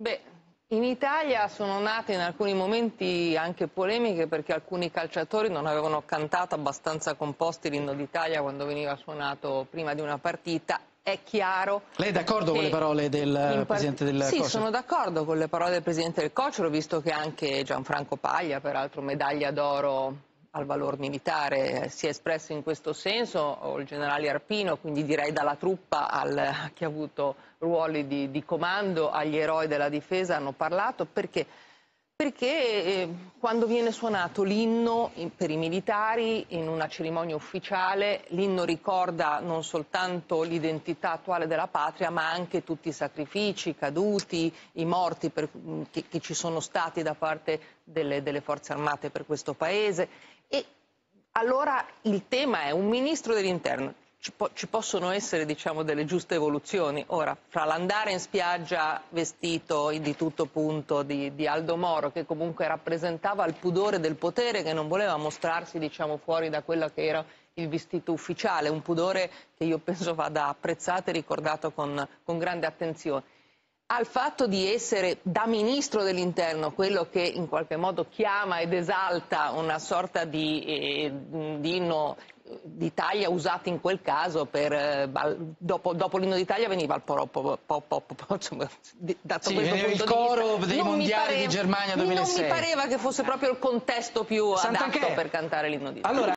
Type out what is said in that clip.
Beh, in Italia sono nate in alcuni momenti anche polemiche perché alcuni calciatori non avevano cantato abbastanza composti l'inno d'Italia quando veniva suonato prima di una partita. È chiaro. Lei è d'accordo con le parole del Presidente del Sì, COCER? sono d'accordo con le parole del Presidente del COCER, ho visto che anche Gianfranco Paglia, peraltro medaglia d'oro al valor militare, si è espresso in questo senso, o il generale Arpino, quindi direi dalla truppa a chi ha avuto ruoli di comando, agli eroi della difesa hanno parlato, perché quando viene suonato l'inno per i militari in una cerimonia ufficiale, l'inno ricorda non soltanto l'identità attuale della patria, ma anche tutti i sacrifici, i caduti, i morti che ci sono stati da parte delle forze armate per questo paese. E allora il tema è un ministro dell'interno. Ci possono essere, diciamo, delle giuste evoluzioni. Ora, fra l'andare in spiaggia vestito di tutto punto di Aldo Moro, che comunque rappresentava il pudore del potere, che non voleva mostrarsi, diciamo, fuori da quello che era il vestito ufficiale, un pudore che io penso vada apprezzato e ricordato con grande attenzione, al fatto di essere da ministro dell'interno quello che in qualche modo chiama ed esalta una sorta di inno d'Italia usato in quel caso per dopo l'inno d'Italia veniva il insomma, dato sì, questo punto il di coro vista, dei mondiali di Germania 2006. non mi pareva che fosse proprio il contesto più adatto per cantare l'inno d'Italia.